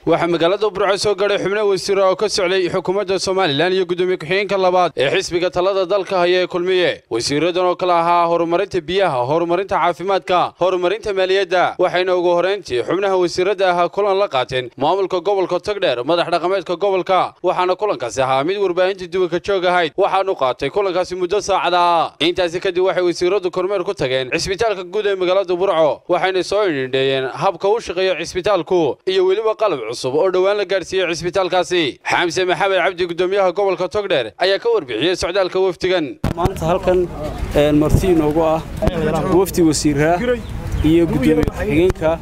waxa magaalada Burco soo gaadhay xubno wasiir oo ka socday xukuumadda Soomaaliland iyo gudoomiye ku-xigeenka labaad ee xisbiga talada dalka haya ee kulmiye wasiiradan oo kala ahaa horumarinta biyaha horumarinta caafimaadka horumarinta maaliyadda waxayna ugu horeyntii xubnaha wasiirada ah kulan la qaateen maamulka gobolka Togdheer madax dhaqameedka gobolka waxaana kulankaasi ahaa mid warbaahinta duwanka joog ahayd waxaanu qaatay kulankaasi muddo saacada intaasi kadib waxay wasiiradu kormeer ku tageen cisbitaalka guud ee magaalada Burco waxayna soo indheeyeen habka uu shaqeeyo cisbitaalku iyo weliba qalab cusub oo dhawaan la gaarsiiyay cisbitaalkaasi Xamse Maxamed Cabdi gudoomiyaha gobolka Togdheer ayaa ka warbixiyay socdaalka waftigan maanta halkan marti inoogu ah wafti wasiirra iyo gudoomiye ku-xigeenka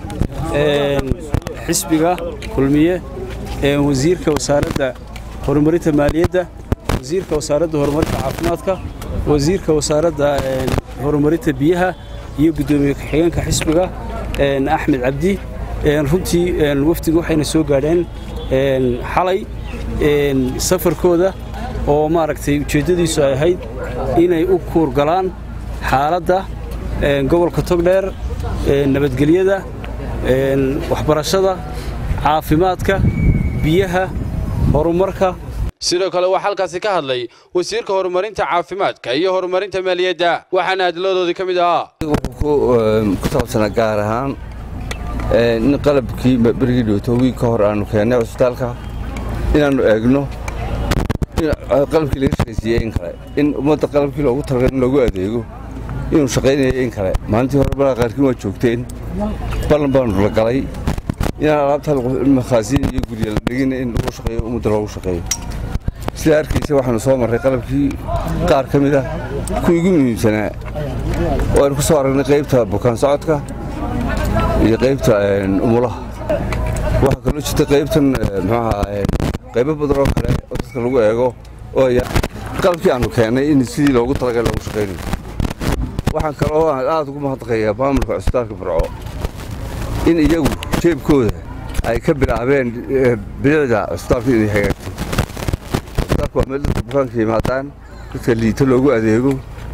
xisbiga kulmiye wasiirka wasaaradda horumarinta maaliyadda wasiirka wasaaradda horumarinta caafimaadka wasiirka wasaaradda horumarinta biyaha iyo gudoomiye ku-xigeenka xisbiga Axmed Cabdi runtii waftigu waxayna soo gaadheen xalay safarkooda oo maaragtay ujeedadiisu ay ahayd inay u kuur galaan xaaladda gobolka Togdheer nabadgelyada waxbarashada caafimaadka biyaha horumarka sidoo kale waxa halkaasi ka hadlay wasiirka horumarinta caafimaadka iyo horumarinta maaliyadda waxaana hadladoodii kamid ah ku taabsan gaar ahaan in qalabkii berigii dhowto wiil ka hor aanu keenay cisbitaalka inaanu eegno qalabkii laga shaqaysiiyay in kale in ummadda qalabkii loogu talagalay in loogu adeego inuu shaqaynayo in kale maalintii hore balaa qaarkiin waa joogteen ballan baanu la galay inaan alaabta makhaasiin iyo gurya la dhigin in lagu shaqeeyo ummadda loogu shaqeeyo sida arkaysa waxaanu soo marray qalabkii qaar ka mid ah kuwii ugu muhiimsanaa oo aynu ku soo aragnay qaybta bukaan socodka iyo qaybta umulaha waxa kaloo jirta qaybtan qaybo badan oo kale oo dadka lagu eego oo qalabkii aanu keenay in sidii loogu talagalay loogu shaqeynayo waxaan kaloo aad ugu mahadnaqayaa maamulka cisbitaalka Burco in iyagu jeebkooda ay ka bilaabeen bilicda cisbitaalka inay hagaagto cisbitaalku waa meel dadka bukaanka yimaadaan dadka liito loogu adeego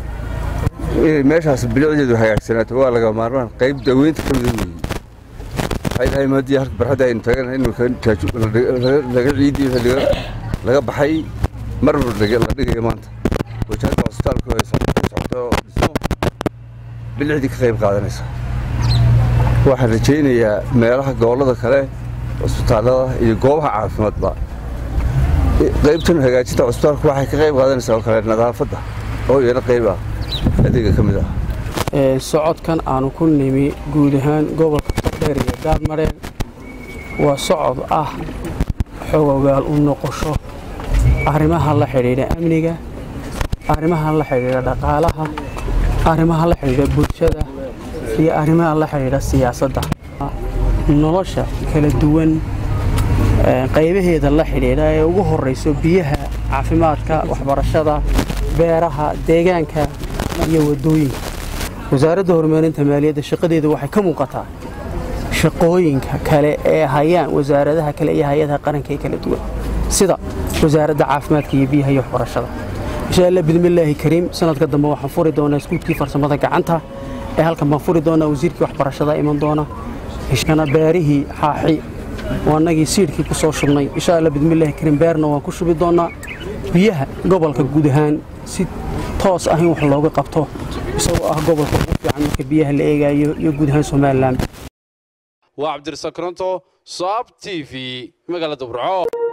meeshaas bilicdeedu hagaagsanaato waa laga maarmaan qayb daweynta ka mid ah waxay tahay maadii halka barxadda aynu tagan in laga ciidii laga baxay marba la dhigayo maanta wajahada cisbitaalku ay socoto dhismo bilicdii ka qayb qaadanaysa waxaan rajaynayaa meelaha gobollada kale cisbitaalada iyo goobaha caafimaadba qaybtan hagaajinta cisbitaalku waxay ka qayb qaadanaysaa oo kale nadaafadda oo iyana qayb ah adeega ka mid ah socodkan aanu ku nimi guud ahaan gobolka Togdheer iyo Daadmareen waa socod ah xogogaal u noqosho arrimaha la xiriira amniga arrimaha la xiriira dhaqaalaha arrimaha la xiriira bulshada iyo arrimaha la xiriira siyaasadda nolosha kala duwan qaybaheeda la xiriira ee ugu horeyso biyaha caafimaadka waxbarashada beeraha deegaanka iyo wadooyinka wasaaradda horumarinta maaliyadda shaqadeedu waxay ka muuqataa shaqooyinka kale ee hayaan wasaaradaha kale iyo hay'adaha qaranka ee kala duwan sida wasaaradda caafimaadka iyo biyaha iyo waxbarashada insha Allah bidmillaahi kariim sanadka dambe waxaan furi doonaa iskuulkii farsamada gacanta ee halkan baan furi doonaa wasiirkii waxbarashada iman doona ishana beerihii xaaxi waanagii siidkii ku soo shubnay insha Allah bidmillaahi kariim beerna waan ku shubi doonaa biyaha gobolka guud ahaan si toos ah in wax looga qabto isagoo ah gobolka ugu fiican marka biyaha la eegayo iyo guud ahaan Soomaaliland waa Cabdirasaaq Koronto Saab TV magaalada Burco